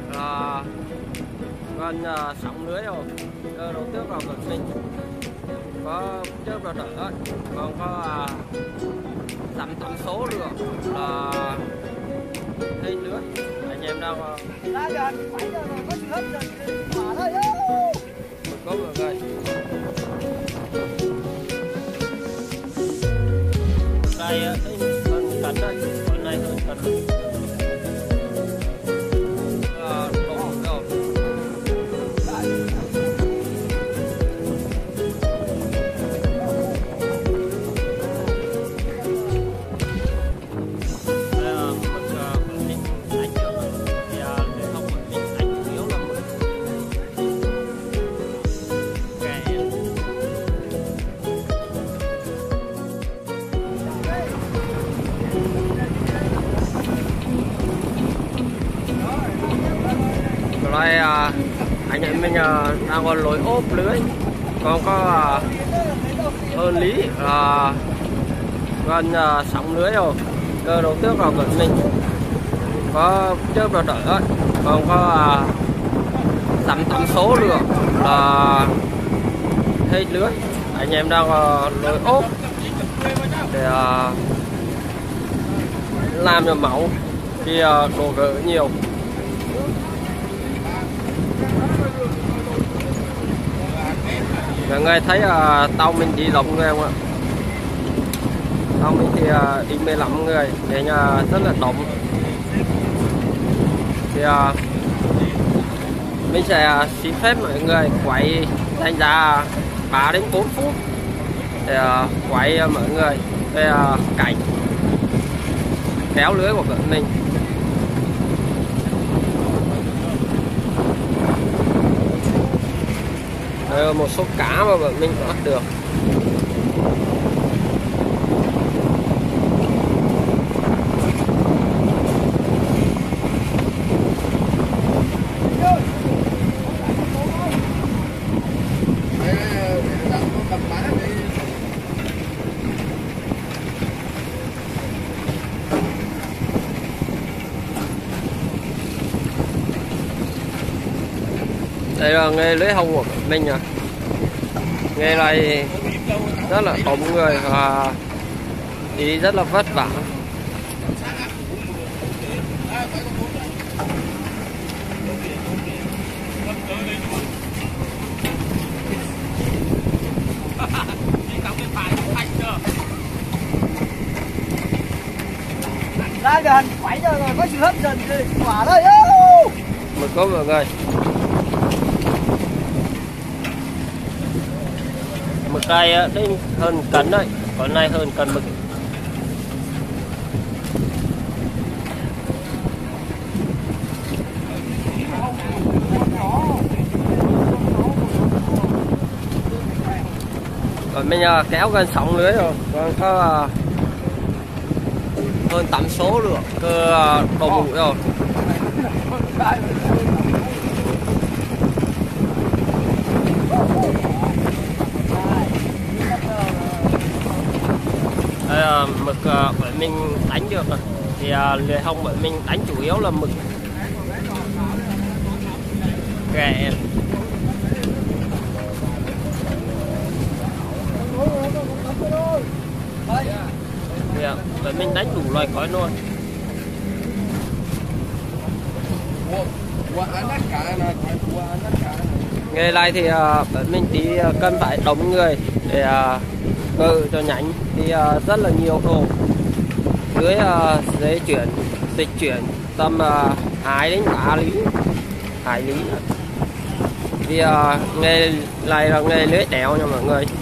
là gần sóng lưới rồi, cơ đầu tước vào cực sinh có chớp đợt đỡ, còn có tầm số lượng là hết lưới. Anh em đang ra gần 7 giờ rồi, có sự hấp dẫn quả thôi. có mọi người. Đây hơn cắn đây, con này hơn cắn. Đây anh em mình đang còn lối ốp lưới, còn có hơn lý là gần sóng lưới rồi, cơ đầu tước vào cực mình có chớp đợt đỡ, còn có tầm số lượng là hết lưới. Anh em đang lối ốp để làm cho mẫu khi đồ gỡ nhiều. Mọi người thấy tàu mình đi lộng người không ạ? Tàu mình thì đi 15 người để rất là đông. Thì mình sẽ xin phép mọi người quay đánh giá 3 đến 4 phút để quay mọi người về cảnh kéo lưới của mình. Đây là một số cá mà bọn mình bắt được. Đây là nghề lưới hồng của mình à. Nghề này rất là đông người và đi rất là vất vả. Ra gần 7 giờ rồi, có sự hấp dẫn quả thôi. Mời có mọi người. Mực này đây hơn cân đấy, con này hơn cân mực. Còn mình kéo gần sóng lưới rồi, còn có hơn 8 số lượng cơ cầu bụi rồi. Đây mực bởi mình đánh được rồi. Thì lưới hồng bởi mình đánh chủ yếu là mực ghẹ. Bởi mình đánh đủ loài cõi luôn. Nghề này thì bởi mình thì cần phải đông người để ngự cho nhánh, thì rất là nhiều đồ lưới dễ chuyển dịch chuyển tầm 2 đến 3 lý hải lý. Thì nghề này là nghề lưới đéo nha mọi người.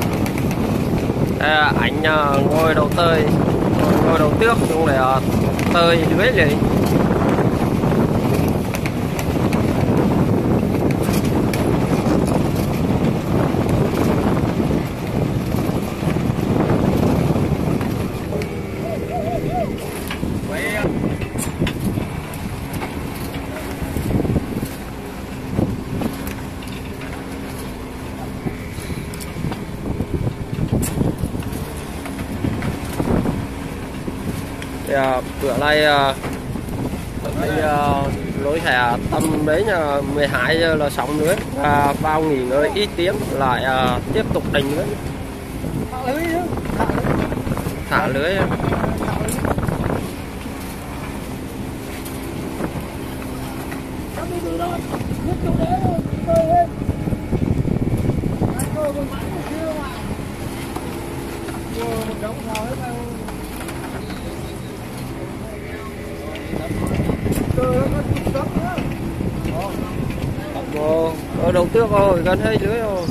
Anh ngồi đầu tươi, ngồi đầu tước xuống để tơi lưới liền. Bữa nay mình lối hè tầm đến 12 giờ là xong lưới và vào nghỉ ngơi ít tiếng lại tiếp tục đánh lưới. Thả lưới. Ở đầu trước rồi, gần hết lưới rồi.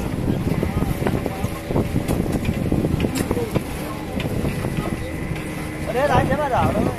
Ở đây lại sẽ bắt đầu đâu.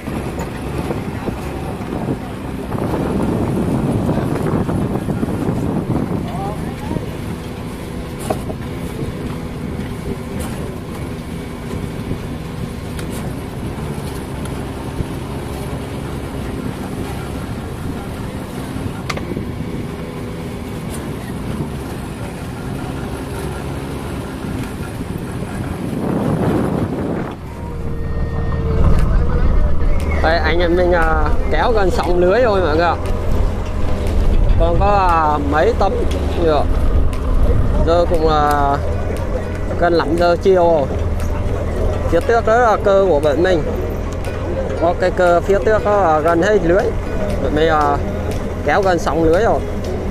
Đây, anh em mình kéo gần sóng lưới rồi mọi người ạ. Còn có mấy tấm nữa. Giờ cũng gần 5 giờ chiều rồi. Phía trước đó là cơ của bọn mình. Có cái cơ phía trước đó gần hết lưới. Bọn mình kéo gần sóng lưới rồi.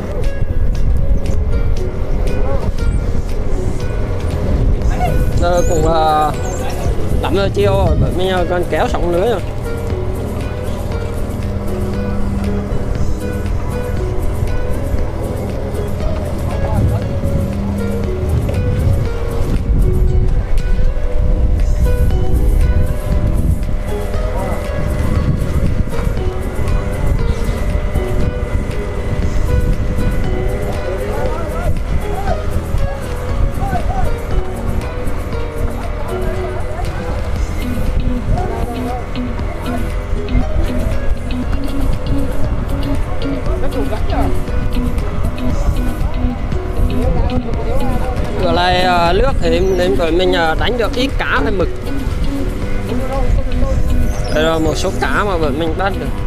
Giờ cũng 8 giờ chiều rồi. Bọn mình gần kéo sóng lưới rồi. Bữa nay nước thì nên mình đánh được ít cá hay mực. Đây là một số cá mà bọn mình bắt được.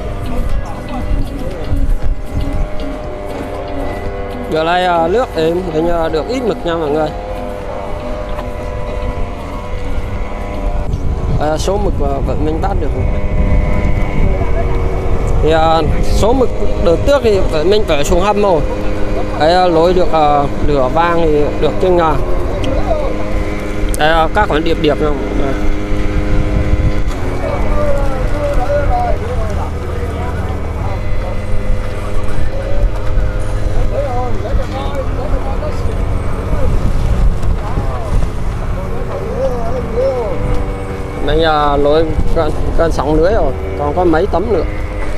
Bữa nay nước thì mình được ít mực nha mọi người. Số mực mà bọn mình bắt được thì số mực đợt trước thì bọn mình phải xuống hầm rồi. Cái lối được lửa vang thì được chừng đây, các khoản điệp điệp không? Mình lối gần sóng lưới rồi, còn có mấy tấm nữa.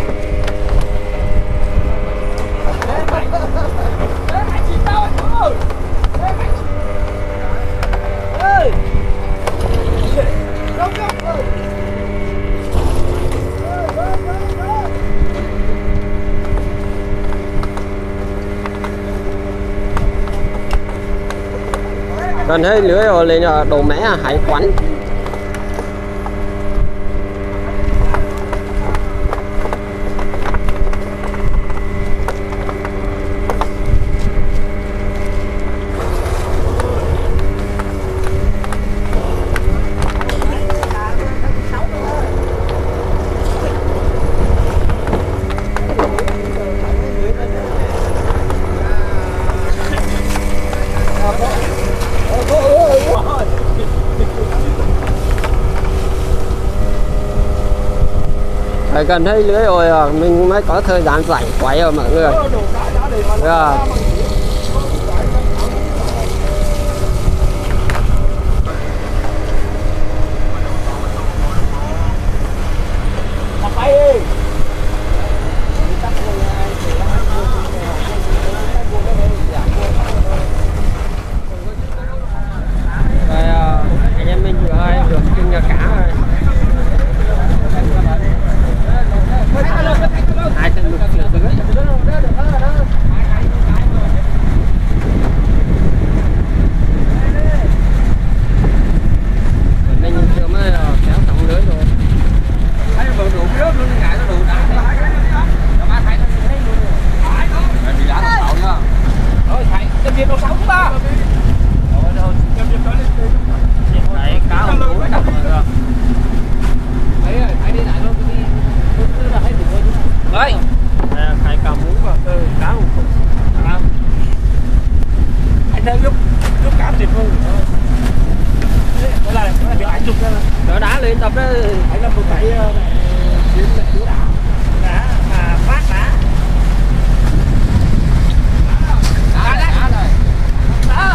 Gần hết lưới rồi lên đồ mé hải quán. Phải gần hết lưới rồi mình mới có thời gian rảnh quay rồi mọi người. Anh là một cái chuyên là chú đá mà phát đá. Đá rồi. Đó.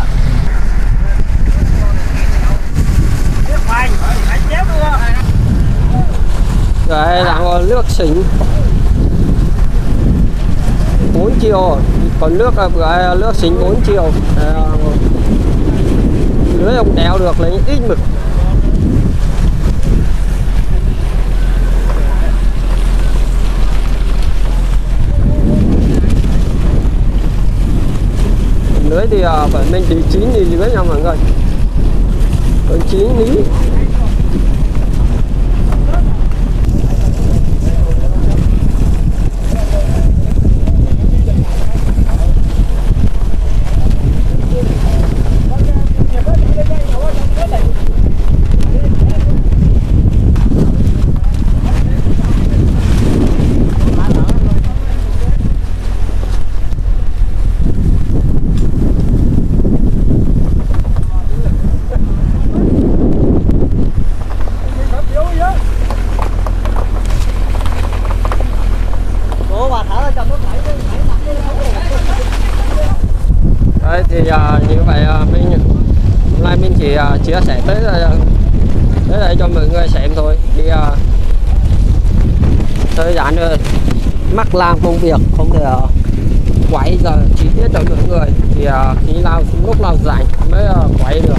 Tiếp khoai, anh chém luôn. Đây là nước xịn 4 triệu, còn nước nước xịn 4 triệu. Lưới ông đeo được lấy ít mực. Lưới thì phải mình đi 9 thì lưới nha mọi người, còn 9 lý. Đấy, thì như vậy mình hôm nay mình chỉ chia sẻ tới đây cho mọi người xem thôi. Thì thời gian mắc làm công việc không thể quay giờ chi tiết cho mọi người, thì khi nào lúc nào rảnh mới quay được.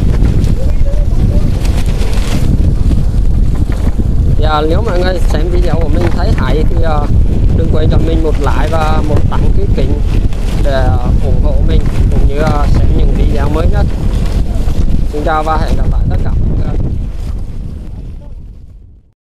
Thì nếu mọi người xem video của mình thấy hay thì đừng quên cho mình một like và một đăng ký kênh để ủng hộ mình cũng như xem những video mới nhất. Xin chào và hẹn gặp lại tất cả.